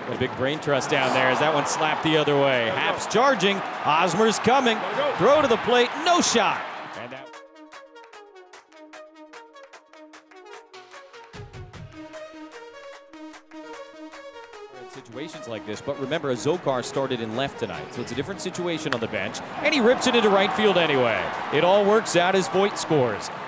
A big brain trust down there as that one slapped the other way. Haps charging. Hosmer's coming. Throw to the plate. No shot. And that situations like this, but remember, Zokar started in left tonight, so it's a different situation on the bench, and he rips it into right field anyway. It all works out as Voit scores.